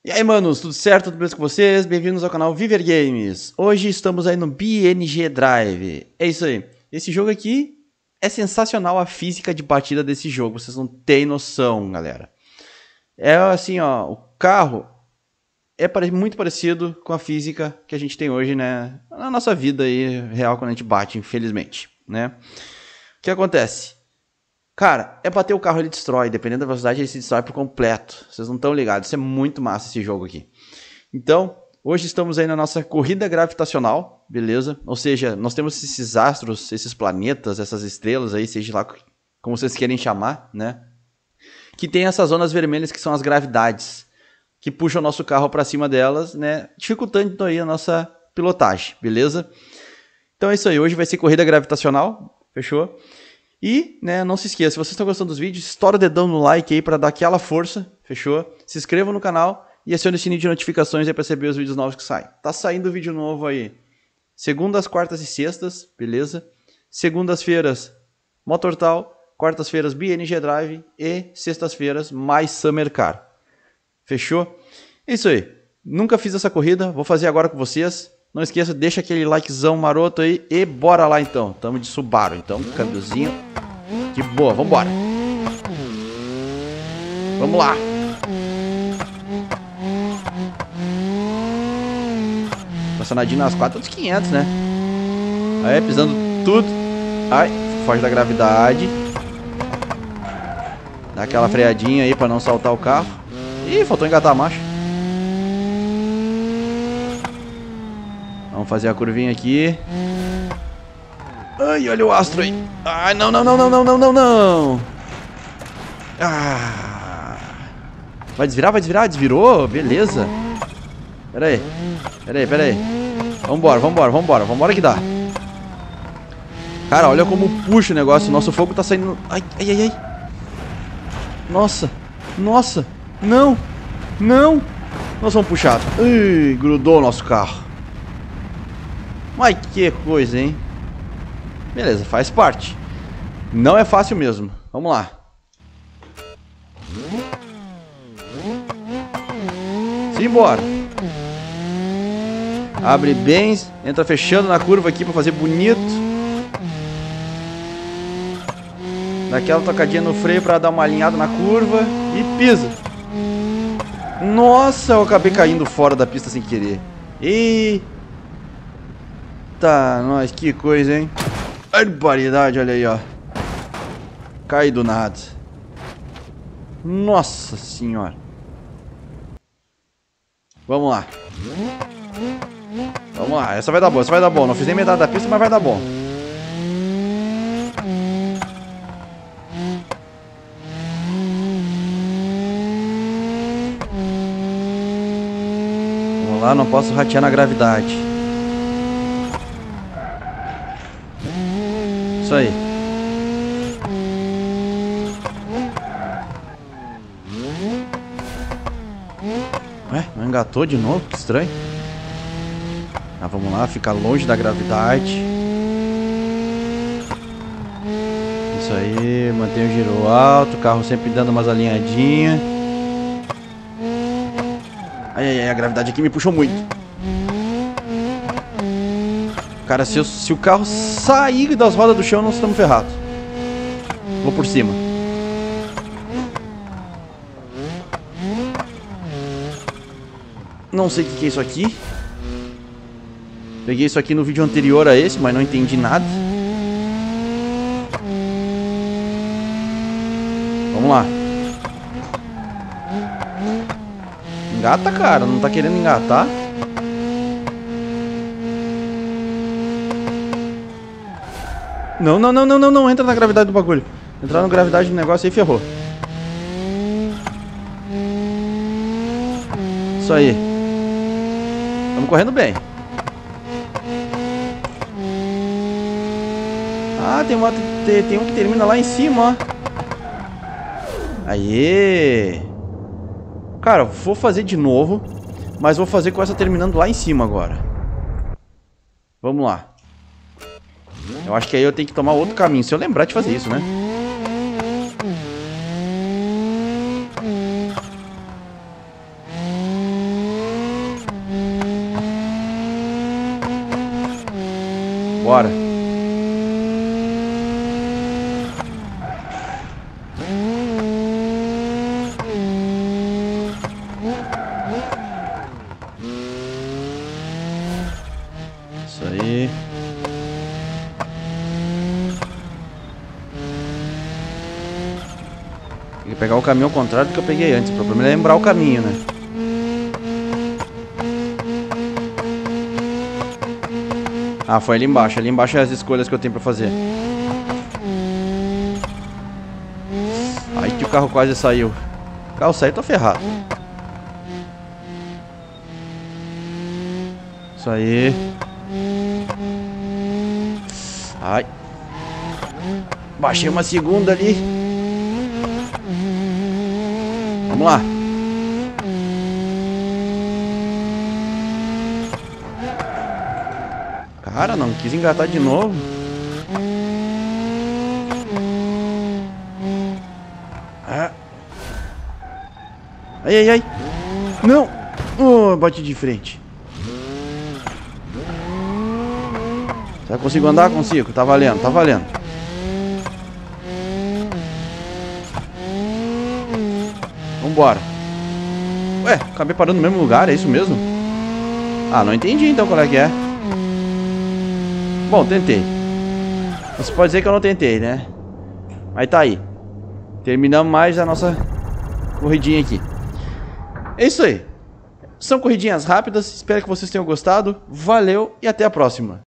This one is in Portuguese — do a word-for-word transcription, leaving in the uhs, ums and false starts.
E aí, manos, tudo certo? Tudo bem com vocês? Bem-vindos ao canal Viver Games. Hoje estamos aí no B N G Drive. É isso aí. Esse jogo aqui é sensacional, a física de batida desse jogo. Vocês não têm noção, galera. É assim, ó, o carro é muito parecido com a física que a gente tem hoje, né? Na nossa vida aí, real, quando a gente bate, infelizmente, né? O que acontece? Cara, é bater o carro, ele destrói. Dependendo da velocidade, ele se destrói por completo. Vocês não estão ligados. Isso é muito massa, esse jogo aqui. Então, hoje estamos aí na nossa corrida gravitacional, beleza? Ou seja, nós temos esses astros, esses planetas, essas estrelas aí, seja lá como vocês querem chamar, né? Que tem essas zonas vermelhas que são as gravidades, que puxam o nosso carro para cima delas, né? Dificultando aí a nossa pilotagem, beleza? Então é isso aí. Hoje vai ser corrida gravitacional, fechou? E, né, não se esqueça, se vocês estão gostando dos vídeos, estoura o dedão no like aí para dar aquela força, fechou? Se inscrevam no canal e acione o sininho de notificações aí para receber os vídeos novos que saem. Tá saindo vídeo novo aí, segundas, quartas e sextas, beleza? Segundas-feiras, Motortal, quartas-feiras, B N G Drive e sextas-feiras, mais Summer Car. Fechou? É isso aí. Nunca fiz essa corrida, vou fazer agora com vocês. Não esqueça, deixa aquele likezão maroto aí e bora lá então. Tamo de Subaru, então, câmbiozinho. De boa, vambora. Vamos lá. Estacionadinho nas quatro dos quinhentos, né? Aí, pisando tudo. Ai, foge da gravidade. Dá aquela freadinha aí pra não saltar o carro. Ih, faltou engatar a marcha. Vamos fazer a curvinha aqui. Ai, olha o astro aí. Ai, não, não, não, não, não, não, não, não. Ah. Vai desvirar, vai desvirar, desvirou, beleza. Pera aí, pera aí, pera aí. Vambora, vambora, vambora, vambora que dá. Cara, olha como puxa o negócio. Nosso fogo tá saindo. Ai, ai, ai, ai. Nossa, nossa, não, não. Nós vamos puxar. Ai, grudou o nosso carro. Mas que coisa, hein? Beleza, faz parte. Não é fácil mesmo. Vamos lá. Simbora. Abre bem. Entra fechando na curva aqui pra fazer bonito. Dá aquela tocadinha no freio pra dar uma alinhada na curva. E pisa. Nossa, eu acabei caindo fora da pista sem querer. E... Tá, nós, que coisa, hein? Barbaridade, olha aí, ó. Cai do nada. Nossa senhora. Vamos lá. Vamos lá, essa vai dar bom, essa vai dar bom. Não fiz nem metade da pista, mas vai dar bom. Vamos lá, não posso ratear na gravidade. Isso aí. Ué, não engatou de novo? Que estranho. Ah, vamos lá, ficar longe da gravidade. Isso aí, mantém o giro alto, o carro sempre dando umas alinhadinhas. Ai, ai, ai, a gravidade aqui me puxou muito. Cara, se, eu, se o carro sair das rodas do chão, nós estamos ferrados. Vou por cima. Não sei o que, que é isso aqui. Peguei isso aqui no vídeo anterior a esse, mas não entendi nada. Vamos lá. Engata, cara. Não tá querendo engatar. Não, não, não, não, não, não. Entra na gravidade do bagulho. Entrar na gravidade do negócio aí, ferrou. Isso aí. Estamos correndo bem. Ah, tem, uma, tem, tem um que termina lá em cima, ó. Aê! Cara, vou fazer de novo. Mas vou fazer com essa terminando lá em cima agora. Vamos lá. Eu acho que aí eu tenho que tomar outro caminho, se eu lembrar de fazer isso, né? Bora. Isso aí. Tem que pegar o caminho ao contrário do que eu peguei antes. O problema é lembrar o caminho, né? Ah, foi ali embaixo. Ali embaixo é as escolhas que eu tenho pra fazer. Aí que o carro quase saiu. O carro saiu, tô ferrado. Isso aí. Ai. Baixei uma segunda ali. Vamos lá. Cara, não quis engatar de novo. Ah. Ai, ai, ai. Não. Oh, bati de frente. Será que eu consigo andar? Consigo. Tá valendo, tá valendo. Vambora. Ué, acabei parando no mesmo lugar, é isso mesmo? Ah, não entendi então qual é que é. Bom, tentei. Você pode dizer que eu não tentei, né? Mas tá aí. Terminamos mais a nossa corridinha aqui. É isso aí. São corridinhas rápidas. Espero que vocês tenham gostado. Valeu e até a próxima.